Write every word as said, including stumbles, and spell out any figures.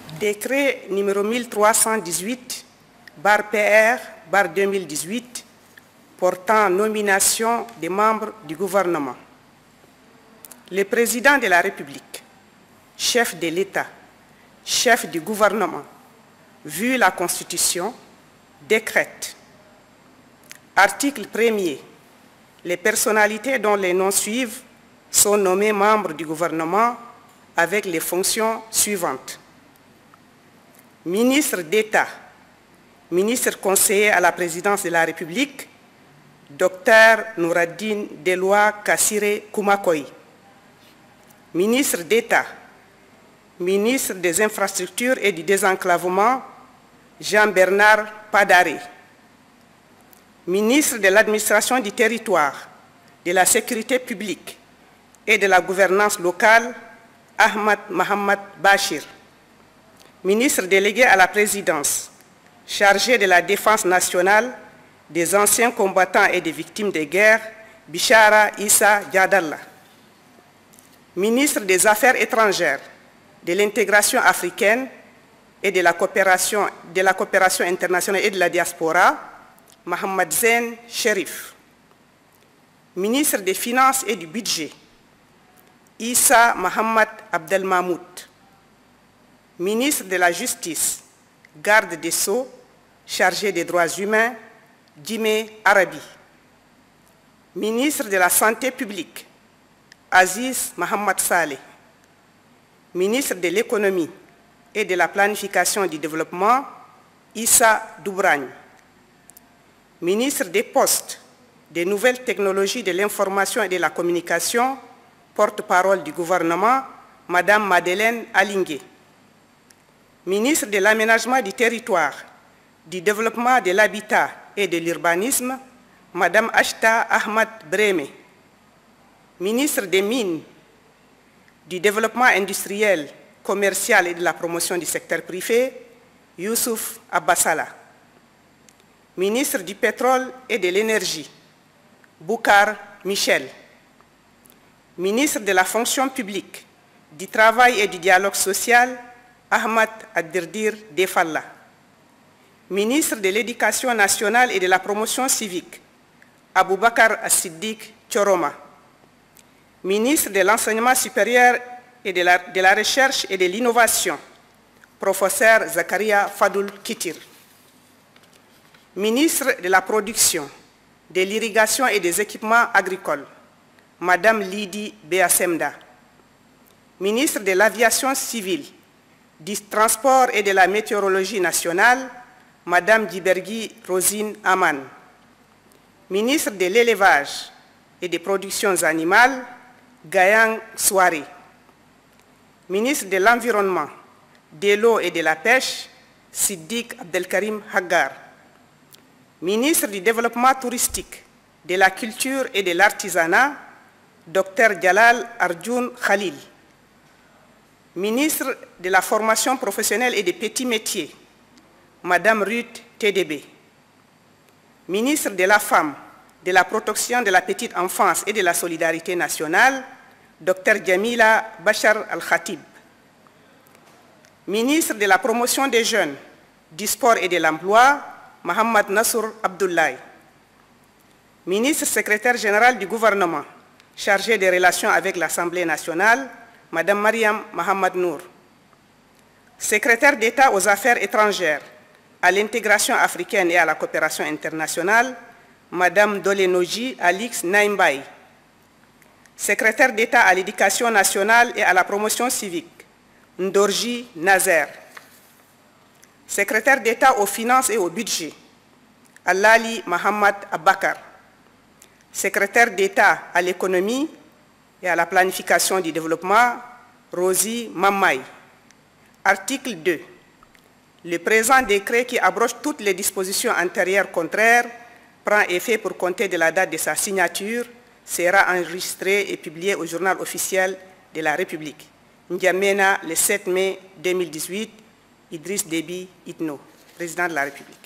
Décret numéro mille trois cent dix-huit, barre P R, barre deux mille dix-huit, portant nomination des membres du gouvernement. Le président de la République, chef de l'État, chef du gouvernement, vu la Constitution, décrète. Article premier. Les personnalités dont les noms suivent sont nommées membres du gouvernement avec les fonctions suivantes. Ministre d'État, ministre conseiller à la présidence de la République, Docteur Nouraddin Deloua Kassiré Koumakoy. Ministre d'État, ministre des Infrastructures et du Désenclavement, Jean-Bernard Padaré. Ministre de l'Administration du Territoire, de la Sécurité publique et de la Gouvernance locale, Ahmad Mohamed Bachir. Ministre délégué à la présidence, chargé de la défense nationale, des anciens combattants et des victimes de guerre, Bichara Issa Diadalla. Ministre des Affaires étrangères, de l'intégration africaine et de la coopération, de la coopération internationale et de la diaspora, Mohamed Zen Sherif. Ministre des Finances et du Budget, Issa Mohamed Abdelmahmoud. Ministre de la Justice, garde des Sceaux, chargé des droits humains, Djimé Arabi. Ministre de la Santé publique, Aziz Mohamed Saleh. Ministre de l'Économie et de la Planification du Développement, Issa Doubragne. Ministre des Postes, des Nouvelles Technologies de l'Information et de la Communication, porte-parole du gouvernement, Madame Madeleine Alingué. Ministre de l'Aménagement du Territoire, du Développement de l'Habitat et de l'Urbanisme, Madame Ashta Ahmad Breme. Ministre des Mines, du Développement industriel, commercial et de la promotion du secteur privé, Youssouf Abbasala. Ministre du Pétrole et de l'Énergie, Boukar Michel. Ministre de la Fonction publique, du Travail et du Dialogue social, Ahmad Addirdir Defalla. Ministre de l'Éducation nationale et de la promotion civique, Aboubakar As-Siddiq Tchoroma. Ministre de l'Enseignement supérieur et de la, de la Recherche et de l'Innovation, Professeur Zakaria Fadoul Kitir. Ministre de la Production, de l'Irrigation et des Équipements agricoles, Madame Lidi Beasemda. Ministre de l'Aviation civile, du Transport et de la Météorologie nationale, Madame Djibergui Rosine Aman. Ministre de l'Élevage et des Productions animales, Gayang Souare. Ministre de l'Environnement, de l'Eau et de la Pêche, Siddiq Abdelkarim Haggar. Ministre du Développement touristique, de la Culture et de l'Artisanat, Docteur Jalal Arjun Khalil. Ministre de la Formation professionnelle et des petits métiers, Madame Ruth T D B. Ministre de la Femme, de la Protection de la Petite Enfance et de la Solidarité nationale, Docteur Jamila Bachar Al-Khatib. Ministre de la Promotion des Jeunes, du Sport et de l'Emploi, Mohamed Nassour Abdoulaye. Ministre secrétaire général du gouvernement, chargé des relations avec l'Assemblée nationale, Madame Mariam Mohamed Nour. Secrétaire d'État aux Affaires étrangères, à l'intégration africaine et à la coopération internationale, Madame Dolenoji Alix Naimbaye. Secrétaire d'État à l'Éducation nationale et à la promotion civique, Ndorji Nazer. Secrétaire d'État aux Finances et au Budget, Alali Mohamed Abakar. Secrétaire d'État à l'Économie et à la Planification du Développement, Rosie Mammaï. Article deux. Le présent décret qui abroge toutes les dispositions antérieures contraires prend effet pour compter de la date de sa signature, sera enregistré et publié au journal officiel de la République. N'Djamena, le sept mai deux mille dix-huit, Idriss Déby Itno, président de la République.